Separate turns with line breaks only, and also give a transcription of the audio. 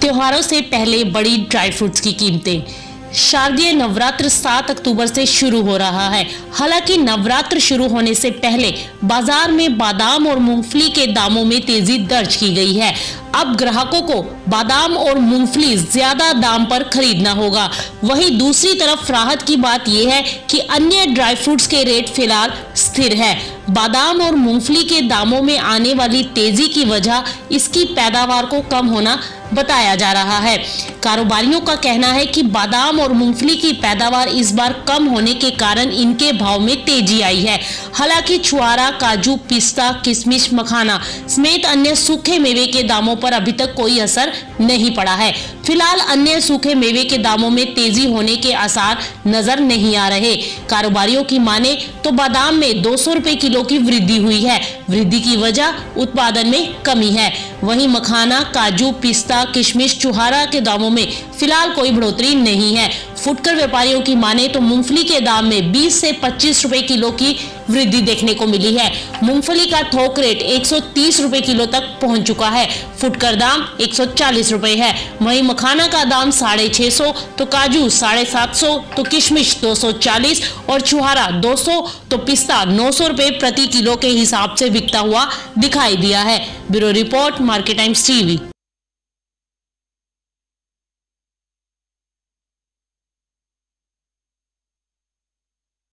त्योहारों से पहले बढ़ी ड्राई फ्रूट्स की कीमतें। शारदीय नवरात्र 7 अक्टूबर से शुरू हो रहा है। हालांकि नवरात्र शुरू होने से पहले बाजार में बादाम और मूंगफली के दामों में तेजी दर्ज की गई है। अब ग्राहकों को बादाम और मूंगफली ज्यादा दाम पर खरीदना होगा। वहीं दूसरी तरफ राहत की बात यह है कि अन्य ड्राई फ्रूट्स के रेट फिलहाल स्थिर है। बादाम और मूंगफली के दामों में आने वाली तेजी की वजह इसकी पैदावार को कम होना बताया जा रहा है। कारोबारियों का कहना है कि बादाम और मूंगफली की पैदावार इस बार कम होने के कारण इनके भाव में तेजी आई है। हालांकि छुआरा, काजू, पिस्ता, किशमिश, मखाना समेत अन्य सूखे मेवे के दामों पर अभी तक कोई असर नहीं पड़ा है। फिलहाल अन्य सूखे मेवे के दामों में तेजी होने के आसार नजर नहीं आ रहे। कारोबारियों की माने तो बादाम में 200 रुपए किलो की वृद्धि हुई है। वृद्धि की वजह उत्पादन में कमी है। वहीं मखाना, काजू, पिस्ता, किशमिश, छुहारा के दामों में फिलहाल कोई बढ़ोतरी नहीं है। फुटकर व्यापारियों की माने तो मूंगफली के दाम में 20 से 25 रुपए किलो की वृद्धि देखने को मिली है। मूंगफली का थोक रेट 130 रुपए किलो तक पहुंच चुका है। फुटकर दाम 140 रुपए है। वहीं मखाना का दाम 650, तो काजू 750, तो किशमिश 240 और छुहारा 200, तो पिस्ता 900 रुपए प्रति किलो के हिसाब से बिकता हुआ दिखाई दिया है। Bureau report, Market Times TV.